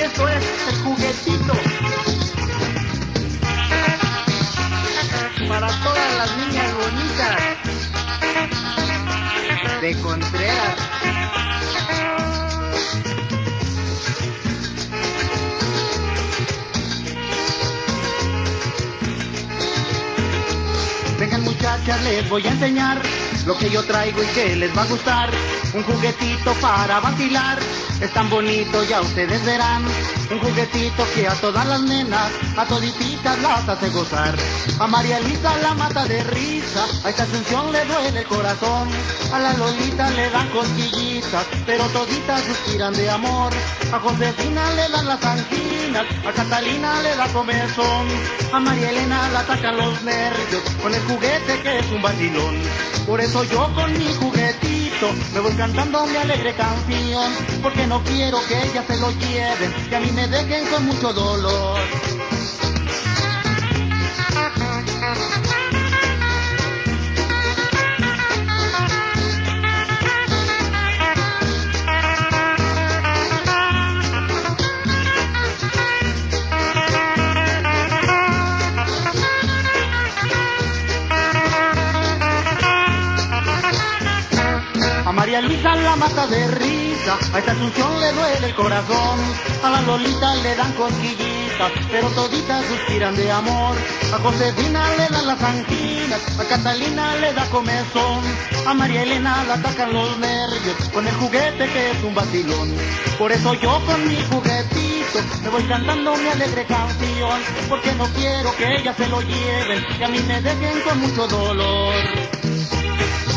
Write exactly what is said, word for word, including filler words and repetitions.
esto es el juguetito para todas las niñas bonitas de Contreras. Vengan muchachas, les voy a enseñar lo que yo traigo y que les va a gustar. Un juguetito para vacilar, es tan bonito, ya ustedes verán. Un juguetito que a todas las nenas, a todititas las hace gozar. A María Elisa la mata de risa, a esta Asunción le duele el corazón. A la Lolita le dan cosquillitas, pero toditas suspiran de amor. A Josefina le dan las anginas, a Catalina le da comezón. A María Elena la atacan los nervios con el juguete que es un vacilón. Por eso yo con mi juguetito me voy cantando mi alegre canción, porque no quiero que ellas se lo lleven, que a mí me dejen con mucho dolor. A María Luisa la mata de risa, a esta Asunción le duele el corazón. A la Lolita le dan cosquillitas, pero toditas suspiran de amor. A Josefina le dan las anginas, a Catalina le da comezón. A María Elena la atacan los nervios con el juguete que es un vacilón. Por eso yo con mi juguetito me voy cantando mi alegre canción, porque no quiero que ellas se lo lleven y a mí me dejen con mucho dolor.